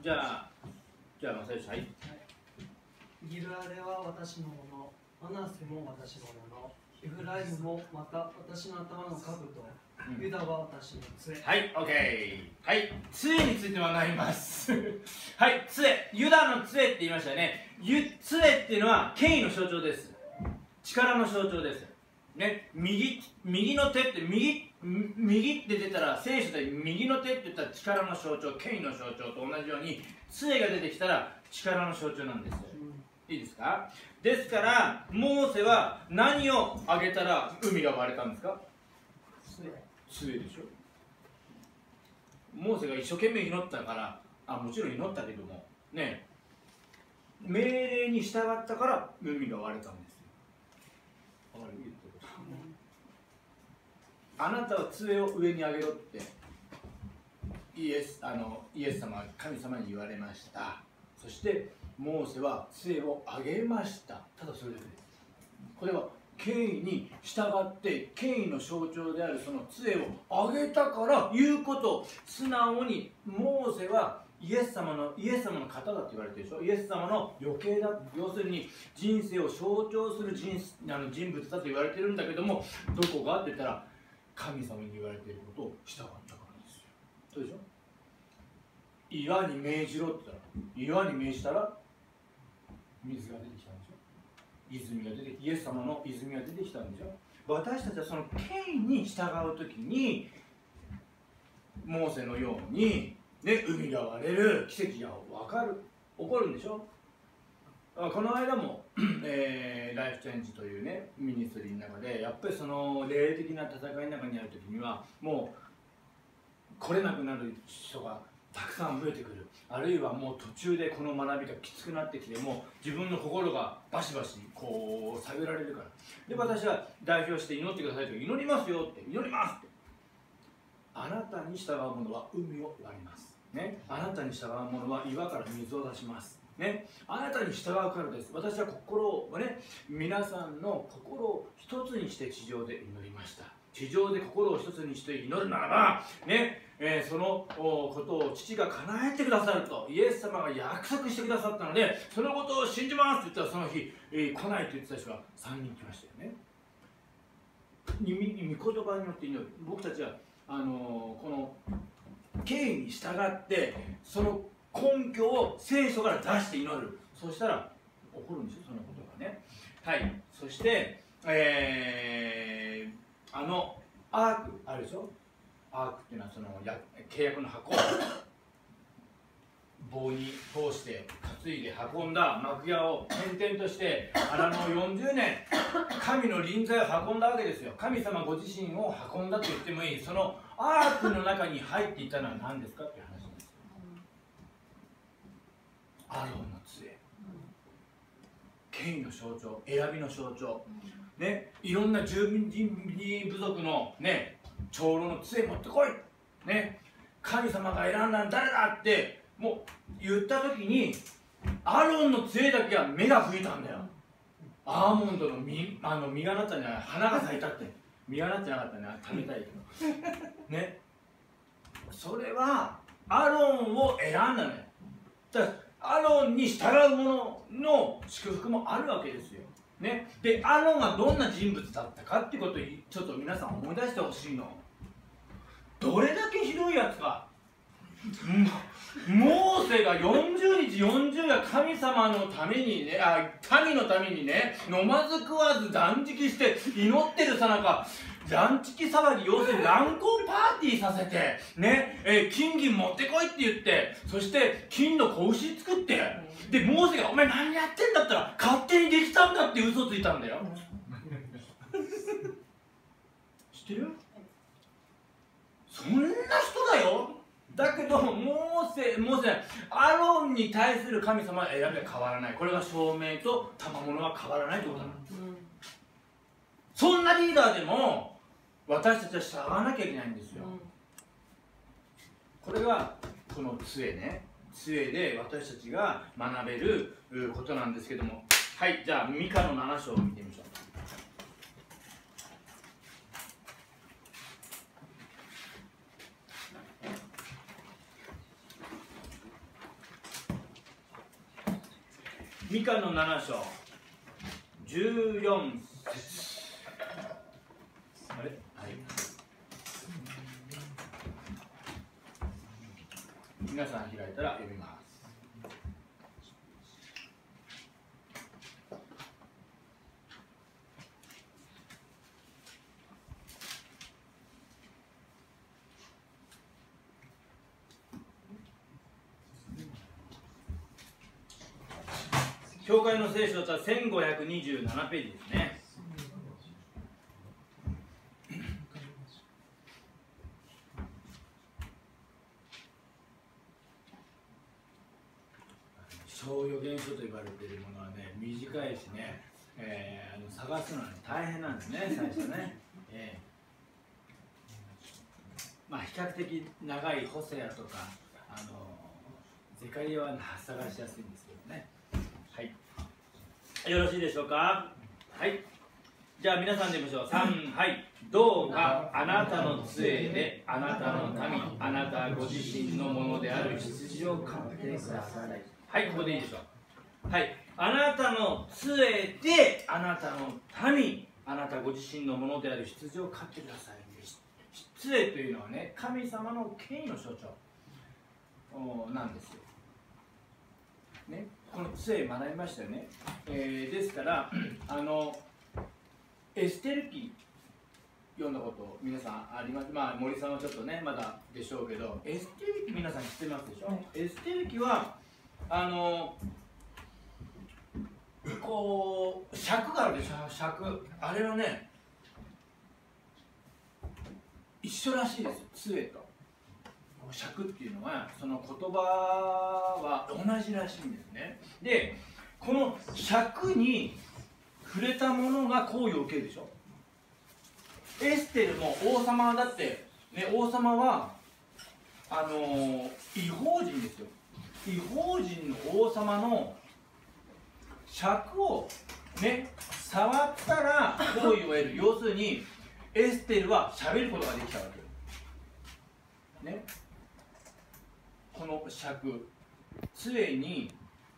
じゃあ正義、はい。 ギルアレは私のもの、マナセも私のもの、エフライムもまた私の頭の兜、ユダは私の杖。 はい、オッケー。はい、杖について学びます。はい、杖、ユダの杖って言いましたよね。杖っていうのは権威の象徴です。力の象徴です。ね、右の手って右って出たら聖書で右の手って言ったら力の象徴、権威の象徴と同じように杖が出てきたら力の象徴なんです。いいですか？ですからモーセは何をあげたら海が割れたんですか？杖でしょ。モーセが一生懸命祈ったからもちろん祈ったけどもね、命令に従ったから海が割れたんですよ。あなたは杖を上に上げろってイエス様、神様に言われました。そしてモーセは杖を上げました。ただそれだけです。これは権威に従って権威の象徴であるその杖を上げたから言うことを素直にモーセはイエス様の方だって言われてるでしょ。イエス様の余計だ、要するに人生を象徴する人物だと言われてるんだけども、どこがって言ったら神様に言われていることを従ったからですよ。そうでしょ。岩に命じろって言ったら岩に命じたら水が出てきたんでしょ。泉が出てきてイエス様の泉が出てきたんでしょ。私たちはその権威に従うときにモーセのように、ね、海が割れる奇跡が起こるんでしょ。この間も、ライフチェンジというねミニストリーの中でやっぱりその霊的な戦いの中にあるときにはもう来れなくなる人がたくさん増えてくる。あるいはもう途中でこの学びがきつくなってきても自分の心がバシバシこう下げられるから。で私は代表して祈ってくださいと、祈りますよって、祈りますって。あなたに従う者は海を割りますね。あなたに従う者は岩から水を出しますね。あなたに従うからです。私は心をね、皆さんの心を一つにして地上で祈りました。地上で心を一つにして祈るならばね、そのことを父が叶えてくださるとイエス様が約束してくださったので、そのことを信じますって言ったらその日、来ないと言ってた人が3人来ましたよね。御言葉によって祈る。僕たちはこの権威に従ってその根拠を聖書から出して祈る。そしたら起こるんですよ、そのことがね。はい。そしてアークあるでしょ。アークっていうのはその契約の箱、棒に通して担いで運んだ幕屋を転々として荒野40年神の臨在を運んだわけですよ。神様ご自身を運んだと言ってもいい。そのアークの中に入っていたのは何ですかっていう話なんですよ。アロンの杖、権威の象徴、選びの象徴ね、いろんな十人部族のね長老の杖持ってこいね、神様が選んだの誰だってもう言った時にアロンの杖だけは目が吹いたんだよ。アーモンドの実がなったんじゃない、花が咲いたって。実がなってなかったね、食べたいけどね。それはアロンを選んだのよ。だからアロンに従う者の祝福もあるわけですよね。でアロンはどんな人物だったかっていうことをちょっと皆さん思い出してほしいの。どれだけひどいやつか。モーセが40日40夜神様のためにね、民のためにね飲まず食わず断食して祈ってるさなか、断食騒ぎ、要するに乱交パーティーさせてね、金銀持ってこいって言って、そして金の子牛作って、でモーセがお前何やってんだったら勝手にできたんだって嘘ついたんだよ知ってる？そんな人だよ。だけどモーセアロンに対する神様は選びは変わらない。これが証明と賜物は変わらないということなんです、そんなリーダーでも私たちは従わなきゃいけないんですよ、これがこの杖ね、杖で私たちが学べることなんですけども。はい、じゃあミカの7章を見てみましょう。 ミカの7章14節。あれ、はい、皆さん開いたら読みます。教会の聖書とは1527ページですね。小予言書と言われているものはね、短いしね、探すのは、ね、大変なんですね、最初ね。まあ比較的長いホセアとかゼカリアは探しやすいんですけどね。はい、よろしいでしょうか。はい、じゃあ皆さんで見ましょう。3、はい。どうかあなたの杖であなたの民、あなたご自身のものである羊を飼ってください。はい、ここでいいでしょう。はい、あなたの杖であなたの民、あなたご自身のものである羊を飼ってください。杖というのはね、神様の権威の象徴なんですよ。ね、この杖学びましたよね。ですからエステル記読んだこと皆さんあります。まあ森さんはちょっとねまだでしょうけど、エステル記皆さん知ってますでしょ。エステル記はこう尺があるでしょ。尺、あれはね一緒らしいですよ。杖と尺っていうのはその言葉は同じらしいんですね。でこの尺に触れたものが好意を受けるでしょ。エステルも王様だって、ね、王様は異邦人ですよ。異邦人の王様の尺をね触ったら好意を得る。要するにエステルは喋ることができたわけね。この尺、杖に